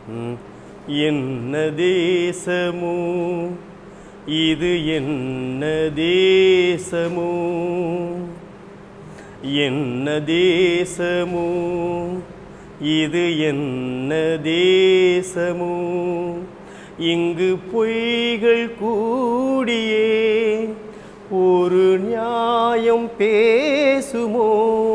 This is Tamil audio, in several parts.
என்ன தேசமோ இது என்ன தேசமோ என்ன தேசமோ இது என்ன தேசமோ இங்கு பொய்கள் கூடியே ஒரு நியாயம் பேசுமோ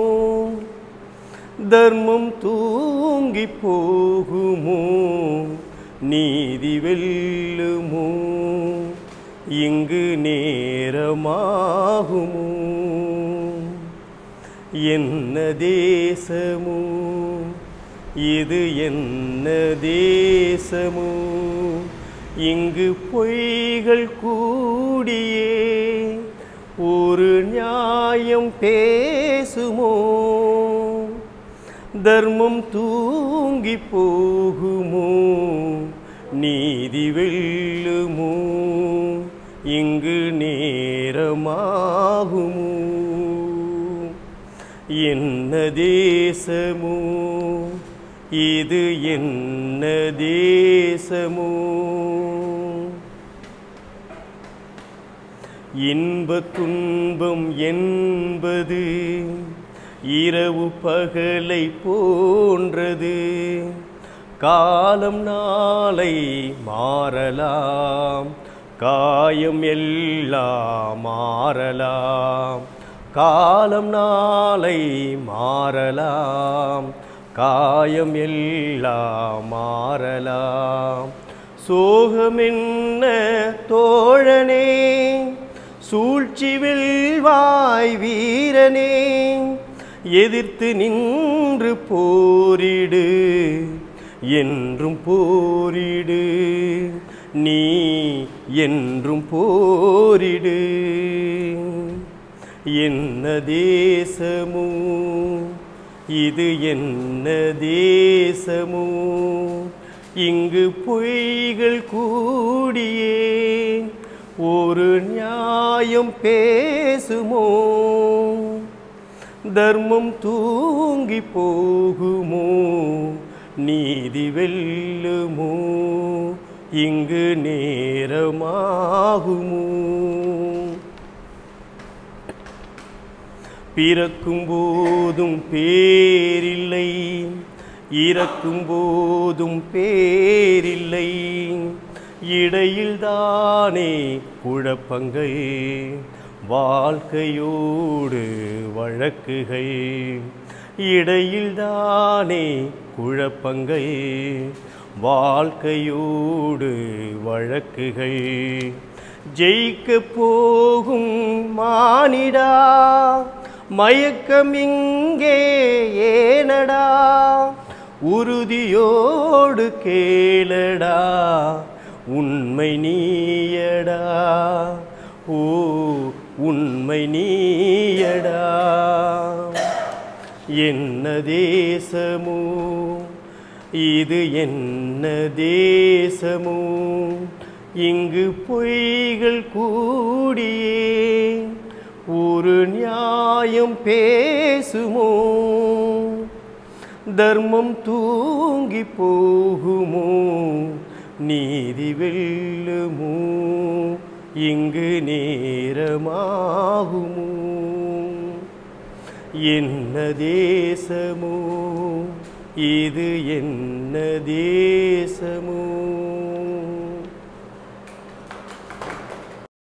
தர்மம் தூங்கி போகுமோ நீதி வெல்லுமோ இங்கு நேரமாகுமோ என்ன தேசமோ இது என்ன தேசமோ இங்கு பொய்கள் கூடியே ஒரு நியாயம் பேசுமோ தர்மம் தூங்கி போகுமோ நீதி வெல்லுமோ இங்கு நேரமாகுமோ என்ன தேசமோ இது என்ன தேசமோ இன்ப துன்பம் என்பது இரவு பகலை போன்றது காலம் நாளை மாறலாம் காயம் எல்லாம் மாறலாம் காலம் நாளை மாறலாம் காயம் எல்லாம் மாறலாம் சோகம் என்ன தோழனே சூழ்ச்சி வெல்வாய் வீரனே எதிர்த்து நின்று போரிடு என்றும் போரிடு நீ என்றும் போரிடு என்ன தேசமோ இது என்ன தேசமோ இங்கு பொய்கள் கூடியே ஒரு நியாயம் பேசுமோ தர்மம் தூங்கி போகுமோ நீதி வெல்லுமோ இங்கு நேரமாகுமோ பிறக்கும் போதும் பேரில்லை இறக்கும் போதும் பேரில்லை இடையில் தானே குழப்பங்கள் வாழ்க்கையோடு வழக்குகள் இடையில் தானே குழப்பங்கள் வாழ்க்கையோடு வழக்குகள் ஜெயிக்க போகும் மானிடா மயக்கம் இங்கே ஏனடா உறுதியோடு கேளடா உண்மை நீயடா ஓ உண்மை நீயடா என்ன தேசமோ இது என்ன தேசமோ இங்கு பொய்கள் கூடியே ஒரு நியாயம் பேசுமோ தர்மம் தூங்கி போகுமோ நீதி வெல்லுமோ இங்கு நேரமாகுமோ என்ன தேசமோ இது என்ன தேசமோ